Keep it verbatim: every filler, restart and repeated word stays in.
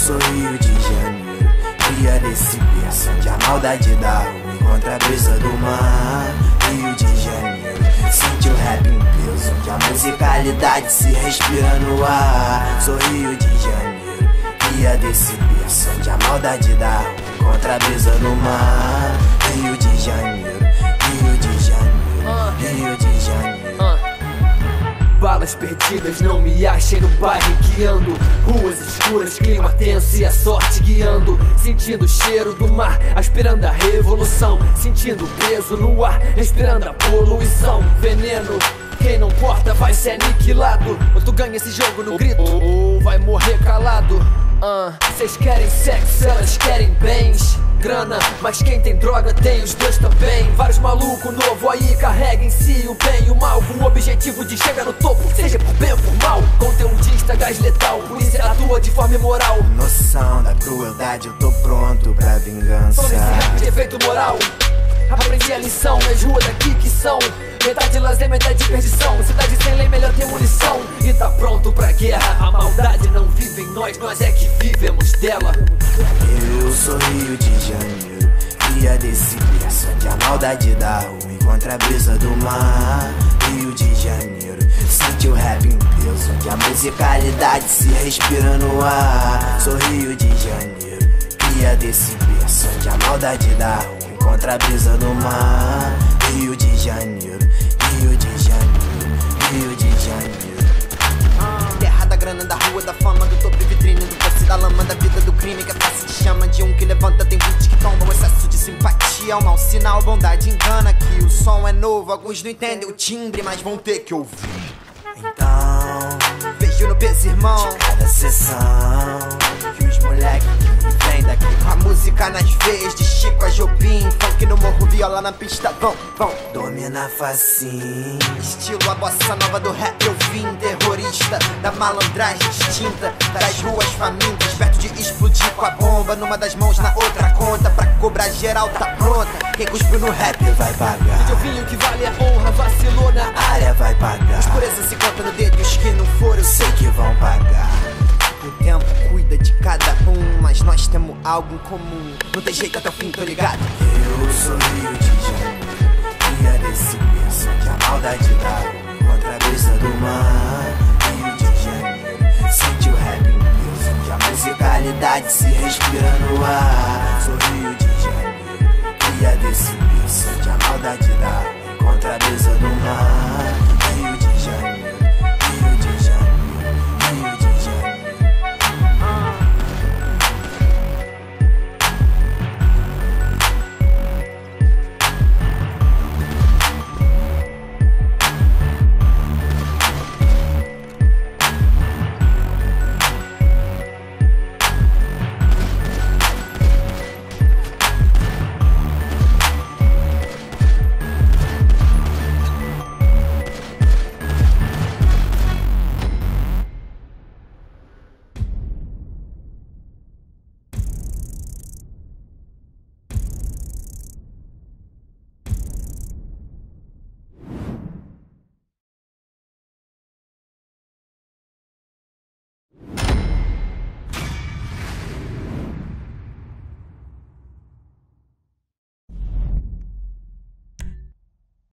sou Rio de Janeiro, cria desse berço onde a maldade dá ruim contra a brisa do mar. Rio de Janeiro, sente o rap em peso, onde a musicalidade se respira no ar. Sou Rio de Janeiro, cria desse berço onde a maldade dá ruim contra a brisa do mar. Rio de Janeiro, Rio de Janeiro, Rio de Janeiro. Balas perdidas, não me achem no bairro que ando. Ruas escuras, clima tenso e a sorte guiando. Sentindo o cheiro do mar, aspirando a revolução. Sentindo o peso no ar, respirando a poluição. Veneno, quem não corta vai ser aniquilado. Ou tu ganha esse jogo no grito, ou vai morrer calado. uh, Cês querem sexo, elas querem bens, grana, mas quem tem droga tem os dois também. Vários malucos novo aí carrega em si o bem e o mal, com o objetivo de chegar no topo, seja por bem ou por mal. Conteudista, gás letal, polícia atua de forma imoral. Noção da crueldade, eu tô pronto pra vingança. Só nesse rap de efeito moral aprendi a lição, as ruas daqui que são metade lazer, metade perdição. Cidade sem lei, melhor ter munição. E tá pronto pra guerra, a maldade não vive em nós, nós é que vivemos dela. Eu sou Rio de Janeiro, cria desse berço onde a maldade dá ruim contra a brisa do mar. Rio de Janeiro, sente o rap em peso, onde a musicalidade se respira no ar. Sou Rio de Janeiro, cria desse berço onde a maldade dá ruim contra a brisa do mar. Rio de Janeiro, Rio de Janeiro, Rio de Janeiro. Terra da grana, da rua, da fama, do topo e vitrine, do posse da lama, da vida do crime que é fácil de chama. De um que levanta, tem vinte que tombam. Excesso de simpatia é um mau sinal, bondade engana. Que o som é novo, alguns não entendem o timbre, mas vão ter que ouvir. Então, beijo no peso, irmão, de cada sessão, que os moleques que vem daqui com a música nas veias, de Chico a Jobim. Funk no morro, viola na pista, vão, vão. domina facinho. Estilo a bossa nova do rap, eu vim. Terrorista da malandragem distinta, das ruas famintas, perto de explodir com a bomba. Numa das mãos, na outra conta, pra cobrar geral tá pronta. Quem cuspiu no rap Vai pagar, Eu vim o que vale a honra, vacilou na a área vai pagar. pureza se conta no dedo e os que não foram, eu sei Sei que vão pagar. o tempo cuida de cada um, mas nós temos algo em comum. Não tem jeito até o fim, tô ligado. Eu sou Rio de Janeiro, cria desse berço onde a maldade dá ruim contra a brisa do mar. Rio de Janeiro, sente o rap em peso, onde a musicalidade se respira no